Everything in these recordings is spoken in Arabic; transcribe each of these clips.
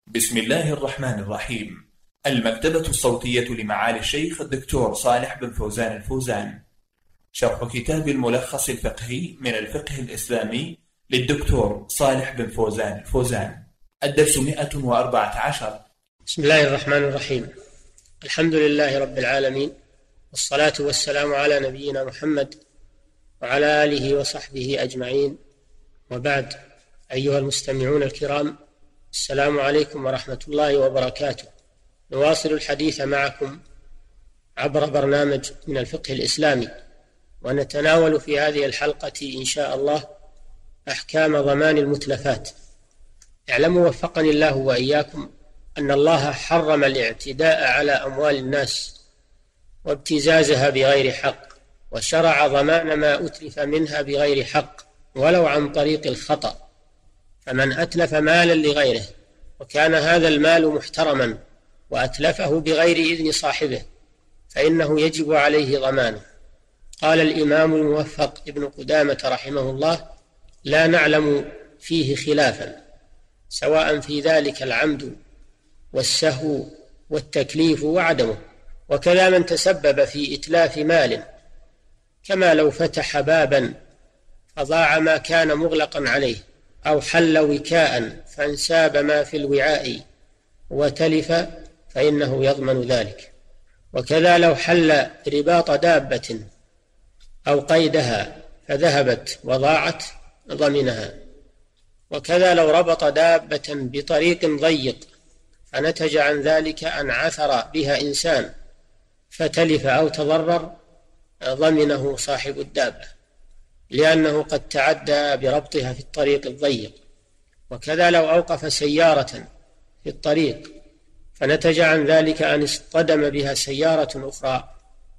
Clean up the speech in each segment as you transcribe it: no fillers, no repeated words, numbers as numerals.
بسم الله الرحمن الرحيم. المكتبة الصوتية لمعالي الشيخ الدكتور صالح بن فوزان الفوزان. شرح كتاب الملخص الفقهي من الفقه الإسلامي للدكتور صالح بن فوزان الفوزان. الدرس 114. بسم الله الرحمن الرحيم. الحمد لله رب العالمين، والصلاة والسلام على نبينا محمد وعلى آله وصحبه أجمعين، وبعد. أيها المستمعون الكرام، السلام عليكم ورحمة الله وبركاته. نواصل الحديث معكم عبر برنامج من الفقه الإسلامي، ونتناول في هذه الحلقة إن شاء الله أحكام ضمان المتلفات. اعلموا وفقني الله وإياكم أن الله حرم الاعتداء على أموال الناس وابتزازها بغير حق، وشرع ضمان ما أتلف منها بغير حق ولو عن طريق الخطأ. فمن أتلف مالا لغيره وكان هذا المال محترما وأتلفه بغير إذن صاحبه فإنه يجب عليه ضمانه. قال الإمام الموفق ابن قدامة رحمه الله: لا نعلم فيه خلافا، سواء في ذلك العمد والسهو والتكليف وعدمه. وكذا من تسبب في إتلاف مال، كما لو فتح بابا فضاع ما كان مغلقا عليه، أو حل وكاء فانساب ما في الوعاء وتلف، فإنه يضمن ذلك. وكذا لو حل رباط دابة أو قيدها فذهبت وضاعت ضمنها. وكذا لو ربط دابة بطريق ضيق فنتج عن ذلك أن عثر بها إنسان فتلف أو تضرر، ضمنه صاحب الدابة، لأنه قد تعدى بربطها في الطريق الضيق. وكذا لو أوقف سيارة في الطريق فنتج عن ذلك أن اصطدم بها سيارة أخرى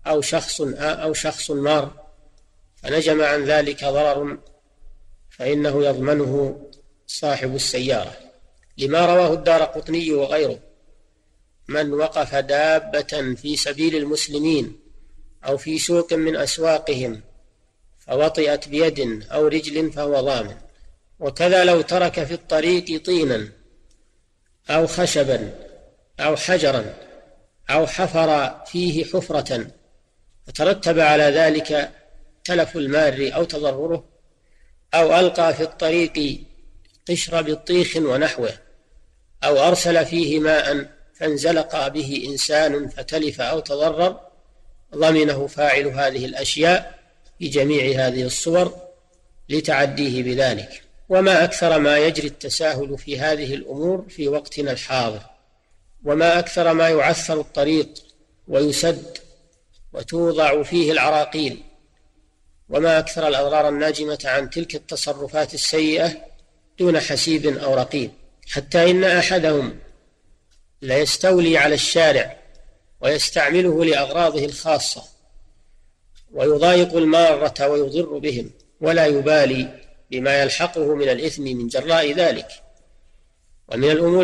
أو شخص مار فنجم عن ذلك ضرر، فإنه يضمنه صاحب السيارة، لما رواه الدارقطني وغيره: من وقف دابة في سبيل المسلمين أو في سوق من أسواقهم فوطئت بيد أو رجل فهو ضامن. وكذا لو ترك في الطريق طينا أو خشبا أو حجرا أو حفر فيه حفرة فترتب على ذلك تلف المار أو تضرره، أو ألقى في الطريق قشر بطيخ ونحوه، أو أرسل فيه ماء فانزلق به إنسان فتلف أو تضرر، ضمنه فاعل هذه الأشياء في جميع هذه الصور لتعديه بذلك. وما أكثر ما يجري التساهل في هذه الأمور في وقتنا الحاضر، وما أكثر ما يعثر الطريق ويسد وتوضع فيه العراقيل، وما أكثر الأضرار الناجمة عن تلك التصرفات السيئة دون حسيب أو رقيب، حتى إن أحدهم ليستولي على الشارع ويستعمله لأغراضه الخاصة ويضايق المارة ويضر بهم، ولا يبالي بما يلحقه من الإثم من جراء ذلك. ومن الأمور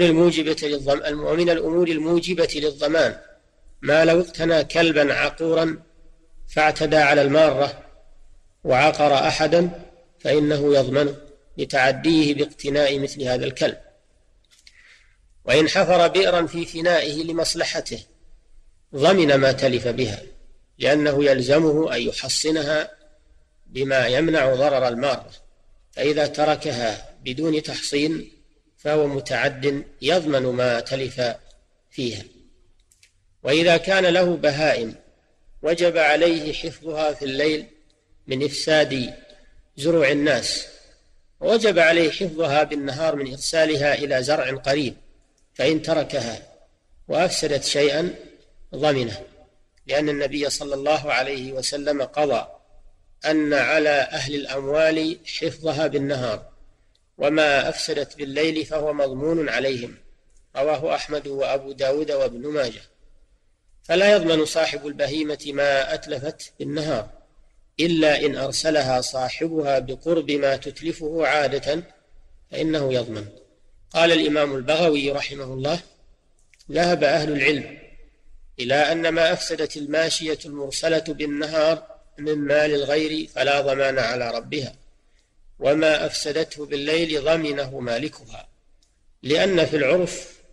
الموجبة للضمان ما لو اقتنى كلبا عقورا فاعتدى على المارة وعقر أحدا فإنه يضمنه لتعديه باقتناء مثل هذا الكلب. وإن حفر بئرا في فنائه لمصلحته ضمن ما تلف بها، لأنه يلزمه أن يحصنها بما يمنع ضرر المارة، فإذا تركها بدون تحصين فهو متعد يضمن ما تلف فيها. وإذا كان له بهائم وجب عليه حفظها في الليل من إفساد زروع الناس، ووجب عليه حفظها بالنهار من إرسالها إلى زرع قريب، فإن تركها وأفسدت شيئا ضمنه، لأن النبي صلى الله عليه وسلم قضى أن على أهل الأموال حفظها بالنهار، وما أفسدت بالليل فهو مضمون عليهم. رواه أحمد وأبو داود وابن ماجه. فلا يضمن صاحب البهيمة ما أتلفت بالنهار إلا إن أرسلها صاحبها بقرب ما تتلفه عادة فإنه يضمن. قال الإمام البغوي رحمه الله: ذهب أهل العلم إلى أن ما أفسدت الماشية المرسلة بالنهار من مال الغير فلا ضمان على ربها، وما أفسدته بالليل ضمنه مالكها، لأن في العرف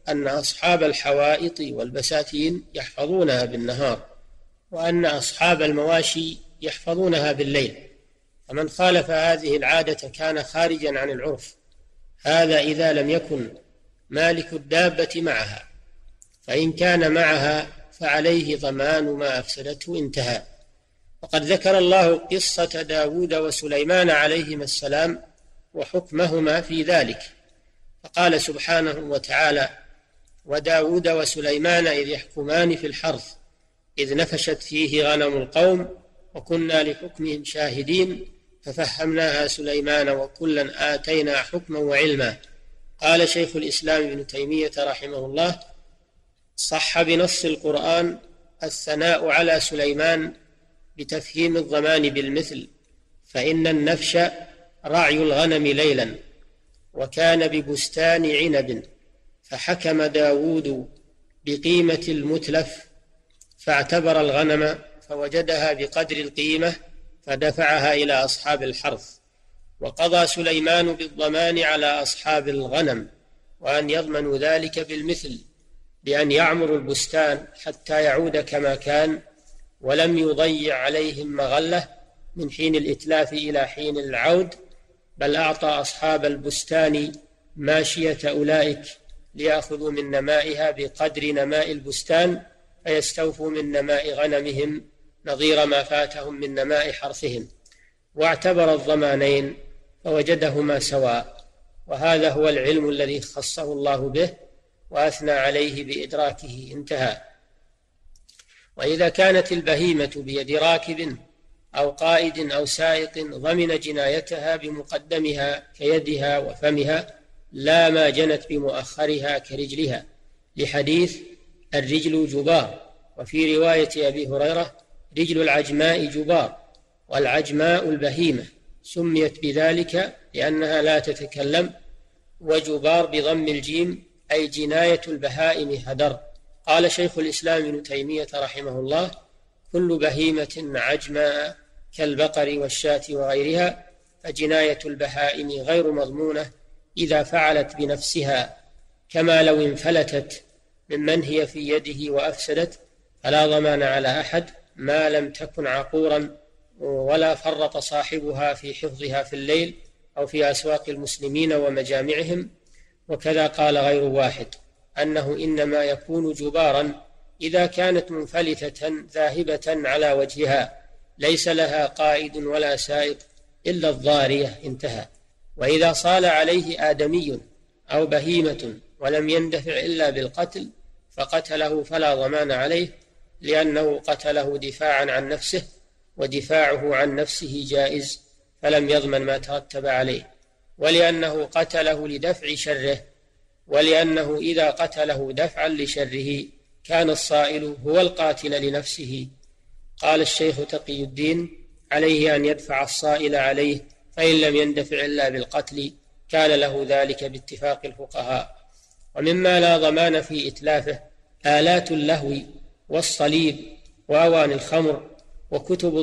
أن أصحاب الحوائط والبساتين يحفظونها بالنهار، وأن أصحاب المواشي يحفظونها بالليل، فمن خالف هذه العادة كان خارجا عن العرف. هذا إذا لم يكن مالك الدابة معها، فإن كان معها فعليه ضمان ما أفسدته، انتهى. وقد ذكر الله قصة داود وسليمان عليهما السلام وحكمهما في ذلك، فقال سبحانه وتعالى: وداود وسليمان إذ يحكمان في الحرث إذ نفشت فيه غنم القوم وكنا لحكمهم شاهدين ففهمناها سليمان وكلا آتينا حكما وعلما. قال شيخ الإسلام ابن تيمية رحمه الله: صح بنص القرآن الثناء على سليمان بتفهيم الضمان بالمثل، فإن النفش رعي الغنم ليلا، وكان ببستان عنب، فحكم داود بقيمة المتلف، فاعتبر الغنم فوجدها بقدر القيمة فدفعها إلى أصحاب الحرث، وقضى سليمان بالضمان على أصحاب الغنم، وأن يضمنوا ذلك بالمثل بأن يعمروا البستان حتى يعود كما كان، ولم يضيع عليهم مغلة من حين الإتلاف إلى حين العود، بل أعطى أصحاب البستان ماشية أولئك ليأخذوا من نمائها بقدر نماء البستان، فيستوفوا من نماء غنمهم نظير ما فاتهم من نماء حرثهم، واعتبر الضمانين فوجدهما سواء. وهذا هو العلم الذي خصه الله به وأثنى عليه بإدراكه، انتهى. وإذا كانت البهيمة بيد راكب أو قائد أو سائق ضمن جنايتها بمقدمها كيدها وفمها، لا ما جنت بمؤخرها كرجلها، لحديث الرجل جبار. وفي رواية أبي هريرة: رجل العجماء جبار، والعجماء البهيمة، سميت بذلك لأنها لا تتكلم، وجبار بضم الجيم أي جناية البهائم هدر. قال شيخ الإسلام ابن تيمية رحمه الله: كل بهيمة عجماء كالبقر والشاة وغيرها، فجناية البهائم غير مضمونة إذا فعلت بنفسها، كما لو انفلتت ممن هي في يده وأفسدت، فلا ضمان على أحد ما لم تكن عقورا، ولا فرط صاحبها في حفظها في الليل أو في أسواق المسلمين ومجامعهم. وكذا قال غير واحد أنه إنما يكون جبارا إذا كانت منفلتة ذاهبة على وجهها، ليس لها قائد ولا سائق إلا الضارية، انتهى. وإذا صال عليه آدمي أو بهيمة ولم يندفع إلا بالقتل فقتله فلا ضمان عليه، لأنه قتله دفاعا عن نفسه، ودفاعه عن نفسه جائز، فلم يضمن ما ترتب عليه، ولأنه قتله لدفع شره، ولأنه إذا قتله دفعا لشره كان الصائل هو القاتل لنفسه. قال الشيخ تقي الدين: عليه أن يدفع الصائل عليه، فإن لم يندفع إلا بالقتل كان له ذلك باتفاق الفقهاء. ومما لا ضمان في إتلافه آلات اللهو والصليب وأواني الخمر وكتب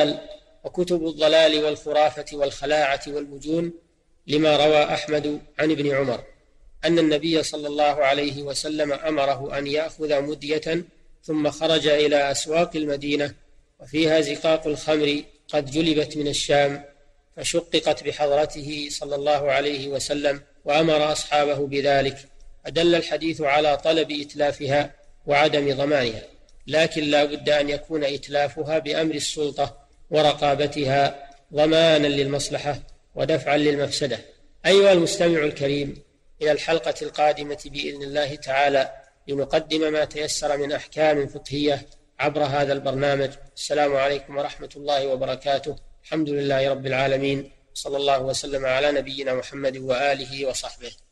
الضلال والخرافة والخلاعة والمجون، لما روى أحمد عن ابن عمر أن النبي صلى الله عليه وسلم أمره أن يأخذ مدية ثم خرج إلى أسواق المدينة وفيها زقاق الخمر قد جلبت من الشام، فشققت بحضرته صلى الله عليه وسلم وأمر أصحابه بذلك، فدل الحديث على طلب إتلافها وعدم ضمانها، لكن لا بد أن يكون إتلافها بأمر السلطة ورقابتها ضمانا للمصلحة ودفعا للمفسدة. أيها المستمع الكريم، إلى الحلقة القادمة بإذن الله تعالى لنقدم ما تيسر من أحكام فقهية عبر هذا البرنامج. السلام عليكم ورحمة الله وبركاته. الحمد لله رب العالمين، صلى الله وسلم على نبينا محمد وآله وصحبه.